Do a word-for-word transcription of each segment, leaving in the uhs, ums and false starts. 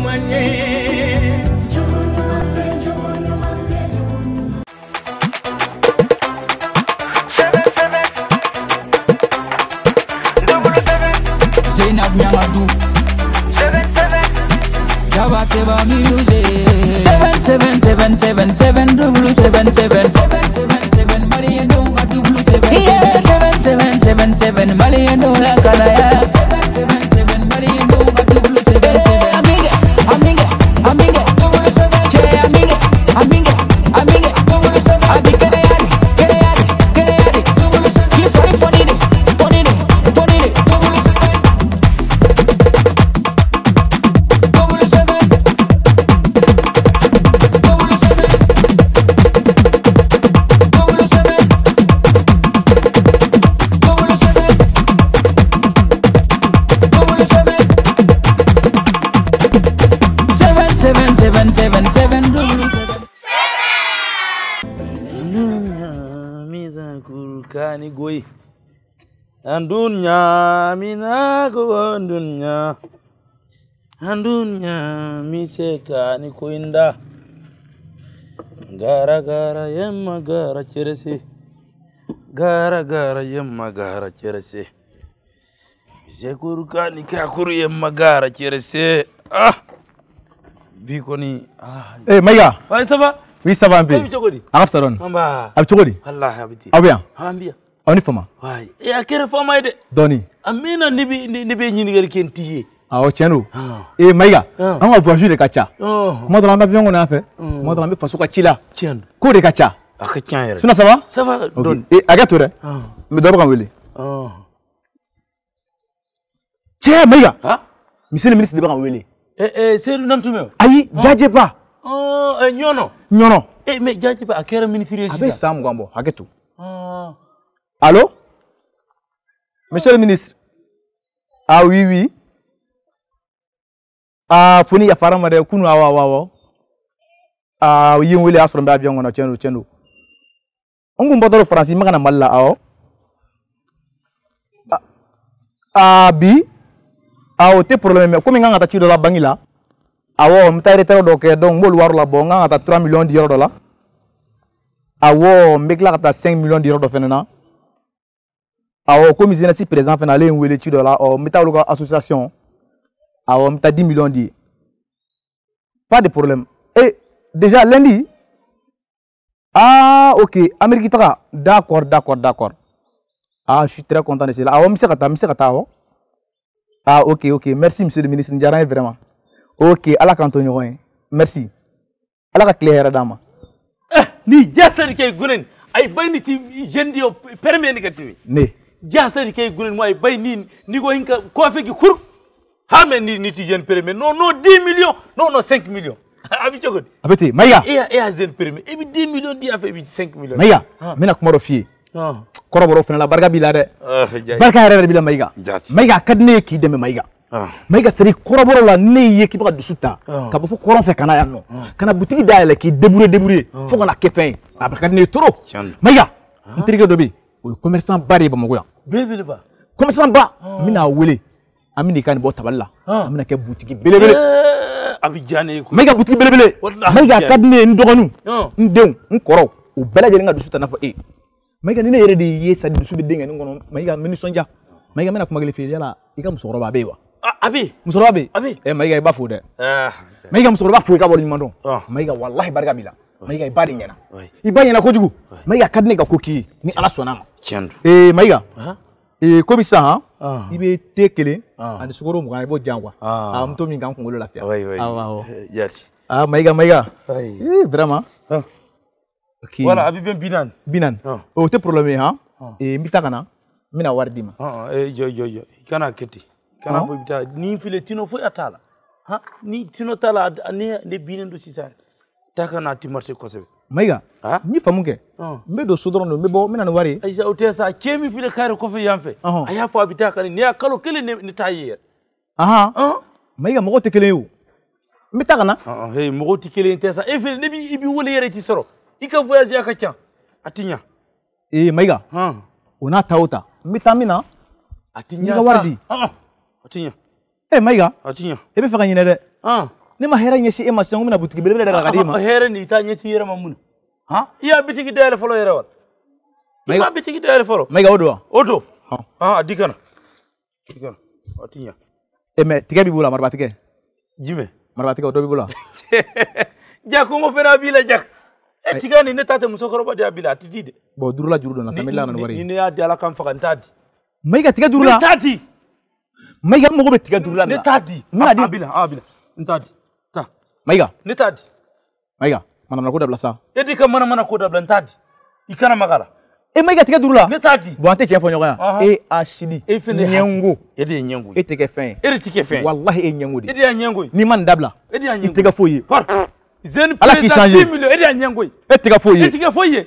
Zainab Nyangadu Java Keba music seven seven seven seven double seven seven seven seven seven Malian Donga double seven yeah seven seven seven seven Malian Donga Kalaya seven seven seven Malian Donga double seven seven Amiga Amiga Amiga double seven Che Amiga Amiga Amiga double seven Adi Kenayadi Kenayadi Kenayadi double seven Keep funny funny funny funny double seven double seven double seven double seven double seven double seven seven seven seven seven seven double seven Mina kulkani goy Andunya mina go andunya Andunya mi sekani koinda Gara gara yemma gara cherese Gara gara yemma gara cherese Je kulkani ka kuru yemma gara cherese Ah Bikoni ah Eh Maiga Ouais ça va Oui ça va un peu Araf Saron Mamba Abchogodi Allah habiti Ah bien Ambia Oni fama Ouais et à quelle fama de Doni Amina nibi nibi nyini kentiye Ah o tienu Ah Eh Maiga Ah. On va voyager de kacha Oh Moi dans l'avion on a fait Moi dans l'avion passo ka chila tiens Ko de kacha ak tiens yere Sina ça va ça va don Eh agatore Ah Me dobo kan wele Oh Tiens Maiga Ha Monsieur le ministre de kan wele Eh eh c'est nantume Ayi jaje ba Oh eh nyono Nyono Eh mais jaji ba akera ministre Abe Sam Gambo hagetu Ah Allô Monsieur le ministre Ah oui oui Ah foni ya farama de kunu awa awa Ah yin wele asoro mba avion na chenu chenu Ongu mbodoro France magana malla awo Ah bi Ah o te problème ko mi nganga ta ci do la bangila Awo mtayre tero do ke donc mol waru la bo nganga ta trois millions d'euros do la Awo mbekla ta cinq millions d'euros do fenena Awo comme ils sont présents fena le wele ci do la o metalu ko association Awo mta dix millions di Pas de problème et déjà lundi Ah OK Amérique taka d'accord d'accord d'accord Ah je suis très content de cela Awo mi se kata mi se kata o Ah OK OK merci monsieur le ministre Ndiaran vraiment OK ala kantonyo merci ala ka clair dama Eh ni jasari kay gunen ay bayni ti jendi o permet ni gatimi ne jasari kay gunen mo ay bayni ni go hinka ko feki kur ha men ni ni ti jeune permet non non dix millions non non cinq millions abi jogodi abete maya et et a jeune permet et bi dix millions di afa bi cinq millions maya mina kuma rofie ah koroboro fena la barga bila de ah jay barka yare bila maiga maiga kadne ki deme maiga ah maiga seri koroboro la ne ye ki baka dusuta ka bo fo koron fe kana ya no kana boutique da ele ki débrouiller débrouiller fo kana ke fin abaka ne trop maiga intrigue dobi o commerçant bari ba mogoya bebe ba commerçant ba mina wele amini kan bo taballa amina ke boutique bele bele abi jane ko maiga boutique bele bele maiga kadne ndogonu ndew nkoro o bela jeli nga dusuta na fo e maiga ni ne yere de ye sa dusu be denga ngono maiga meni sonja maiga mena kuma gele fe yala ika musoro ba be wa abi musoro ba be abi e maiga ba fo de ah maiga musoro ba fo ka bol nyimando maiga wallahi barka bila maiga ibadi nyana ibadi nyana ko jugu maiga kadne ga koki ni ala sonama tiendo e maiga ah e komi sa ha ah ibe tekele and sugoro mu ga bo jangwa ah mto mi ngam ko ngolo lafia oui oui ah waaw yati ah maiga maiga oui eh vraiment ah okay voilà abi ben binan binan o te problème ha e mbita kana mina wardima ah eh yo yo yo kana keti kana fo bita ni file tino fo atala ha ni tino tala ni le binan do sisa takana ti marché ko sebe maiga ha ni famuke mbe do sudron no mbe bo mina no wari ay sa utesa kemi file kare ko fe yamfe aya fo abita kan ni akalo kele ni tayer aha maiga mo te kele yo mbita kana ah hey mo ti kele intesa e file ne bi ibi wole yere ti soro ika voyage aka tian atinya eh maiga ha ona tauta mbita mina atinya sa wardi ah atinya eh maiga atinya e be fa kanyine de ah ne ma hera nyesi e ma sangu na butiki bele bele daga kadima hera ni ta nyeti yera mamuna ha iya bitiki dele folo yera wal ma bitiki dele folo maiga odo odo ha dikana dikana atinya e me tike bi bula marba tike jime marba tike odo bi bula jako mo fera bila jak e tigani ne tate musokoro ba dia bila atidide bo durula jurudo na samela na wari ni ne ya ala kan faka ntadi maiga tike durula ntadi maiga mo go be tike durula ne tadi na di abila abila ntadi ta maiga ne tadi maiga mana mana ko da blasa edi ka mana mana ko da blan tadi ikana magala e maiga tike durula ne tadi bo ante chefo nyoga e ashidi e fene nyengo edi nyengo e tike fin e tike fin wallahi e nyengo di edi ya nyengo ni man dabla edi ya nyengo tike foyi zen président dix millions edi ya nyengo e tike foyi e tike foyi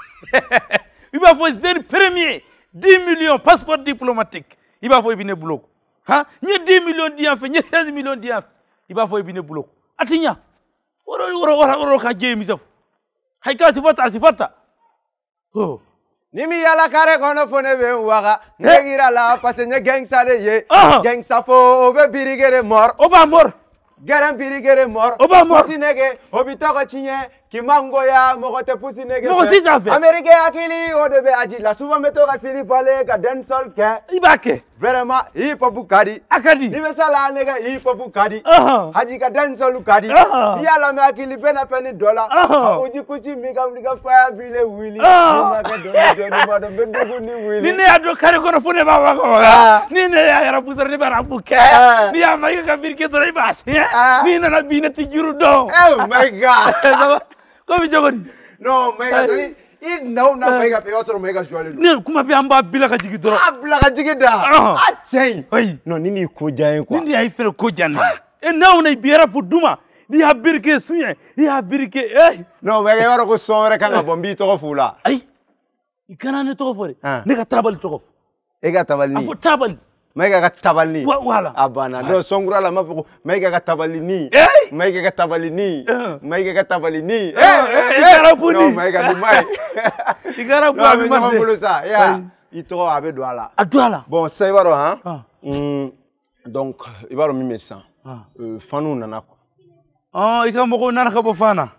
iba fo zen premier dix millions passeport diplomatique iba fo ibine bloc ha ni dix millions dian fe ni quinze millions dian iba fo ibine bloc atinya woro woro woro ka jemi saf hay ka ti fata ti fata oh nimi yala kare kono fone be waga ngira la parce que gangsta de ye gangsta fo obe birigere mor oba mor garan birigere mor oba mor sinege obito ko chinye kimango ya mogote pusinege mo si ta fe amerique akili o de be aji la souvent meto ka sini fale ka dancehall ke ibake vraiment hip hop kadi akadi ni be sala nega hip hop kadi aha haji ka dancehall kadi yala me akili pena peni dollar uji kuchi miga miga fire vile wili ni ma ka do do ni ma do bendugu ni wili ni ne ado kare kono fune ba ba ko ni ne ya yara pusar ni bara buke ni ya mai ka birke so ba ni na na bina ti juru do oh my god ko mi jogori no mega tani i no na mega pe osoro mega jwale ne kuma bi amba bila ka jigi doro abla ka jigi da a tsayi ai no nini ko jayen kwa nini ay fere ko janna e naw na biera fu duma ni ha birke suye ni ha birke eh no mega yoro ko sonre kan bombi to fula ai ikana ne to fore ne ka tabal to e ga tabal ni afu tabal mega ka tabal ni wala abana do songura la mafoko mega ka tabal ni mega ka tabal ni mega ka tabal ni eh ikara puni no mega ni mai ikara pu abi man de ça ya ito abe douala adouala bon c'est baro hein mm donc ibaro mi mesan euh fanu nana ko ah ikamo ko nana ka bo fana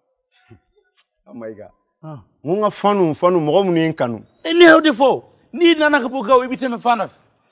oh my god ah munga fanu fanu mo mu ni kanu ni hewde fo ni nana ka bo gaw ibiteme fana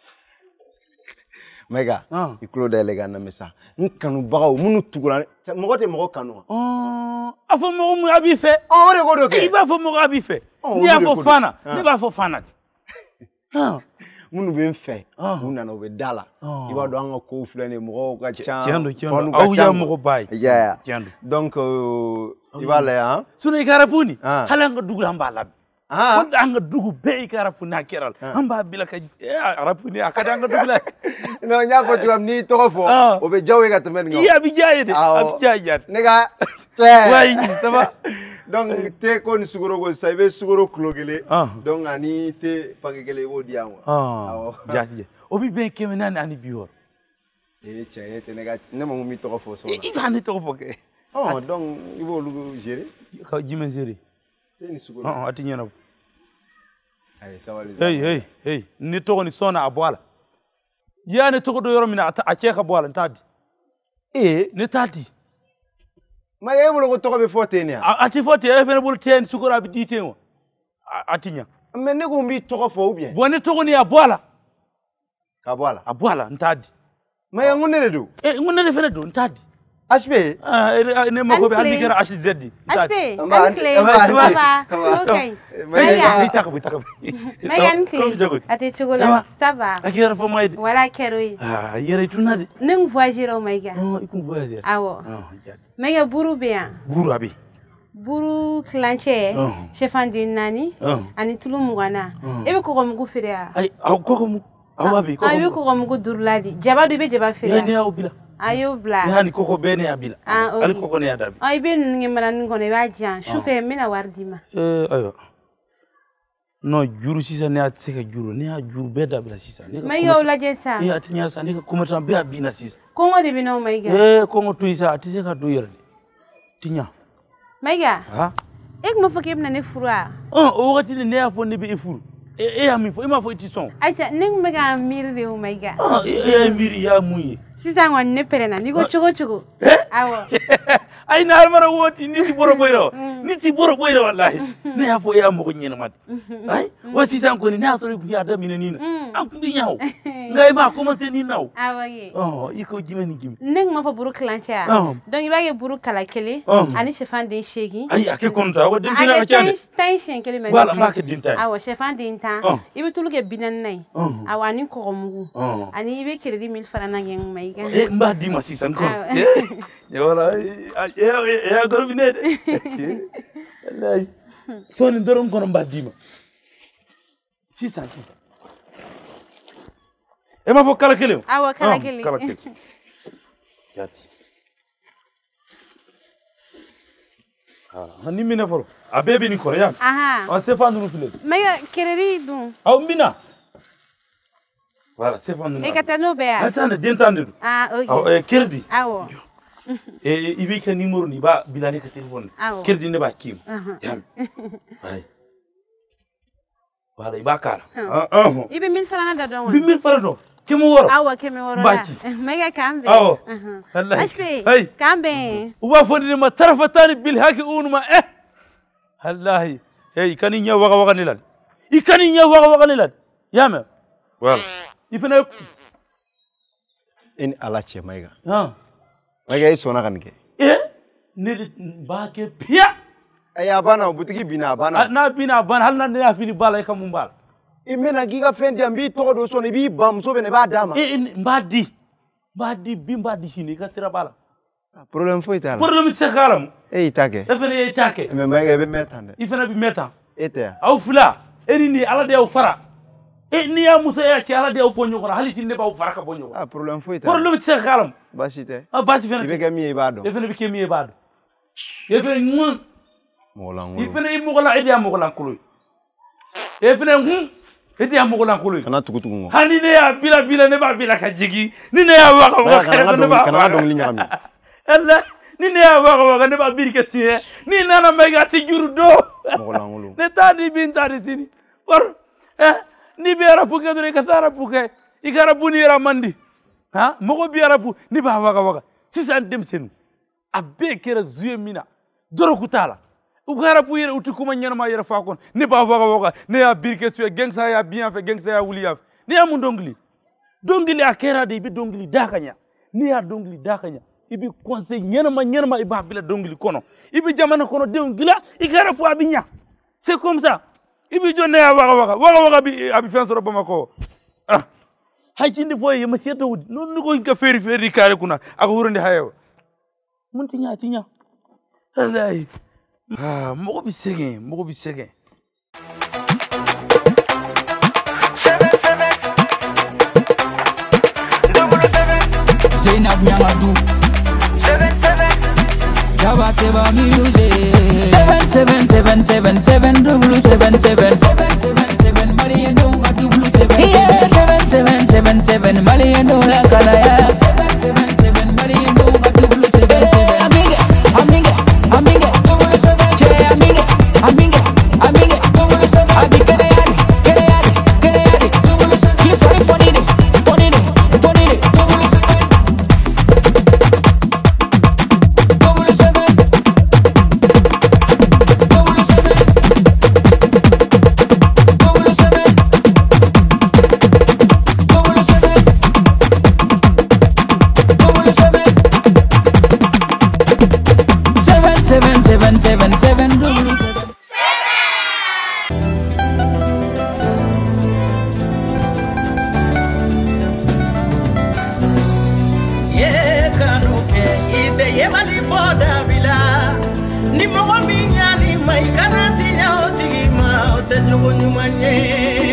mega ikulo da lega na mesa nkanu bagaw munu tugura mo te mo kanu oh afo mo mu abi fe oh re godo ke iba fo mo abi fe ni afo fana ni ba fo fana ah munu be nfe muna no be dala iba do an ko fulane mo ka cha tiando tiando aw ya mo ko bay yeah tiando donc iba le hein sunu ikara puni hala nga dugula mbala ah wanda anga dugu be ikara puni akeral amba bila ka arapuni akada nga dugula no nya ko tuam ni to fo o be jawe ga temen ngo iya bi jaye de abi jaye nega way ça va donc te kon suguro go saybe suguro klogele donc ani te pagele wo dianwa ah jaje obi ben kemenani ani bior e chaye te nega ne mo mi to fo so i ba ni to fo ke oh donc ibo lu gérer ka jimen gérer ni suguro ah atinya na ay sawali hey hey hey ni to ni sona abwala ya ne to do yoro mina a cheka bwala ntadi e ne tadi ma yebolo ko to be fote ni ati fote e fene bul ten sukura bi ditenwo atinya mais ne ko mbi to fo ou bien boni to ni abwala ka bwala abwala ntadi ma ya ngunere do e ngunere fene do ntadi H P ah ne mako be andi kara H Z H P Ankley baba okay maya itaka bitaka maya Ankley ati chugula ça va akira fo moyde wala keroi ah yere tunade ning voyager o maiga oh ikum voyager awo maya buru bien buru abi buru clanche chefandi nani ani tulu mugana ebe ko ko mugu fere ay ko ko mu awabi ko ay ko ko mugu durladi jaba do be jaba fere ya ne awbila ayo bla yani koko bene abila ali koko ne adabi ay ben ngi manan ngone ba jan chauffeur mina wardima eh ayo no juru sisa ne atsika juru ne a juru beda bila sisa ne may yow la jessa eh atinya sa ne ko komata be abina sisa kongo de bino mayga eh kongo tuisa atiseka do yerde tinya mayga ha ek mo fakib na ne fura oh o wakati ne ya fo ne be efuru eh eh ami fo ima fo itison aisa ning mega mir de o mayga ah eh miri ya muye sisa ngon ne perena ni go chugo chugo awo ay na mara woti niti boro boyro niti boro boyro wallahi ne ya fo ya mo ko nyina mat ay wasi san ko ni na so ya da mina nina am bi nyaw ngay ma ko ma se ni naw awo ye oh iko jimeni jim ning ma fa buru clancha donc ibage buru kala kele ani chefan din shegi ay ake konta wo din fina chande tension kele men wala ma ke din tay awo chefan din ta ibe tuluke binan nay awani ko mugu ani ibe kredi mille francs na ngeng may gan eh mba di ma sisan ko ya wala ya ya gor bi ne de wallahi so ni doron kono mba di ma sisan sisan e ma fo kala kele awo kala kele kala kele jati ah ni mina fo a bebe ni korean aha on se fa ndunu file mega kredi dum aw mina voilà c'est fondé e katano be attendez d'entendre ah ok aw e kredi awo e ibi ka numéro ni ba bilani ka téléphone kredi ne ba kim yam ay voilà iba kala ah ah ibi mille francs da don bi mille francs do kemo woro awo kemo woro mega kambe awo wallahi ashbe kambe uba fondi ma tarafatani bil haki unuma eh wallahi hey kani nya waga waga nilal ikani nya waga waga nilal yam voilà ifena in alache maiga ha maiga iso na kanike eh ne ba ke pia aya bana butigi bina bana na bina bana hal na ya fini bala ka mun bala imena giga fendi ambi to do so ne bi bam so be ne ba dama eh mbadi mbadi bi mbadi shini ka tira bala problem foi tala problem se khalam eh take efene e take me maiga be metande ifena bi meta ete aw fula eri ni ala de aw fara e ni ya musa ya ki ala de aw ponyo ko hali tin ne ba fara ka ponyo ah problem foi tala problem se khalam basite ah basi fena ibe kami e bado efene bi kemi e bado efene ngun mola ngulu ifene i mogola edi amogola kulu efene ngun edi amogola kulu kana tukutuku ngo hani ne ya bila bila ne ba bila ka jigi ni ne ya waka waka ne ba kana dong linya kami Allah ni ne ya waka waka ne ba birke tiye ni nana mega ti juru do mogola ngulu ne tadi bin tadi sini war eh ni be arapu ke dore ka tarapu ke ikara buni ra mandi ha mogo bi arapu ni ba waka waka sisan dem senu abbe kera zuye mina doro kutala ugara pu yere uti kuma nyana ma yere fakon ni ba waka waka ne ya birke su gengsa ya bien fait gengsa ya wuli ya ni amu dongli dongli akera de bi dongli dakanya ni ya dongli dakanya ibi conseil nyana ma nyana ma iba bila dongli kono ibi jamana kono dongila ikara pu abinya c'est comme ça ibi jonne ya waka waka waka waka bi abi fensoro bamako ah hay cindi foye yema seto wudi non ko ka feri feri kare kuna aka wurande hayo mun tinya tinya wallahi ah mo bi segen mo bi segen Zainab Nyangadu Java Teba Music seven seven seven seven double seven seven seven seven seven Marian Donga double seven yeah seven seven seven seven Marian Donga Kalaya seven seven seven Marian Donga double seven seven Amiga Amiga Amiga double seven Che Amiga Amiga Amiga double seven Adi Kereyadi Kereyadi Kereyadi double seven Keep funny funny funny funny double seven double seven double seven double seven double seven double seven seven seven seven seven seven double seven ye kanuke ide ye mali foda bila ni mo mi nyani mai kanati nya otima ote jogo nyumanye